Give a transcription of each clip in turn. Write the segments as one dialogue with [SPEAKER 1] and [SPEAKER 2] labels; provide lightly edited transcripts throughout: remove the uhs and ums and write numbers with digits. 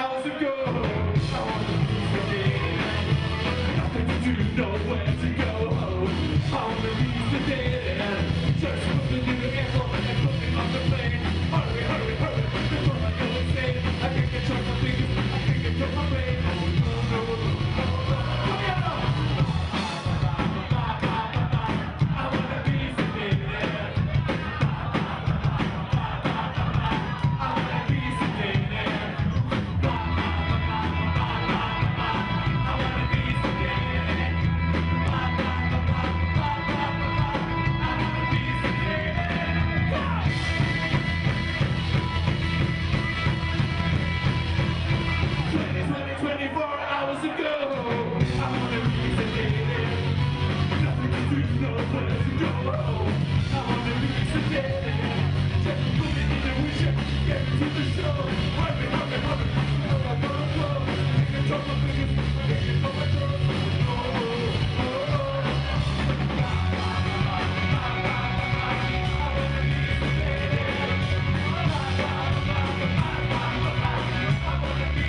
[SPEAKER 1] hours ago. I want to be again. Nothing to do, nowhere to go. I want to be sedated. Just put me in the airport and put me on the plane. Hurry, hurry, hurry, before I go insane. I can't control my fingers, I can't control my brain. Oh no, no, no, no, no. I wanna be sedated. I wanna be sedated. I wanna be sedated. I wanna be sedated. 24 hours ago, I wanna be sedated. Nothing to do, nowhere to go. I wanna be sedated. Just put me in the wheelchair, get me to the show. Hurry, hurry, hurry, know I gotta go. Can't control my fingers, can't control my throat. Oh, oh, oh, oh. I wanna be sedated. I wanna be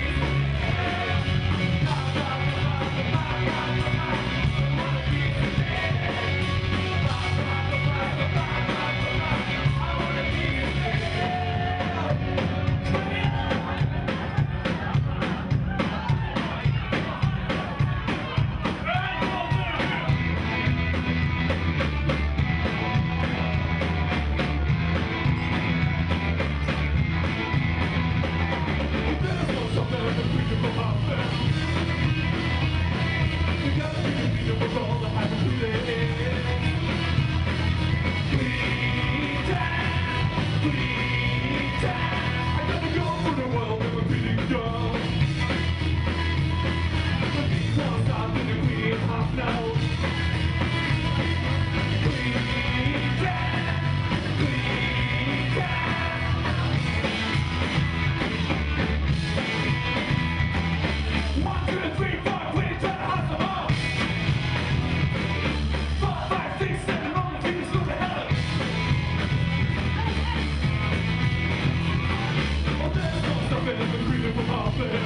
[SPEAKER 1] Freedom of our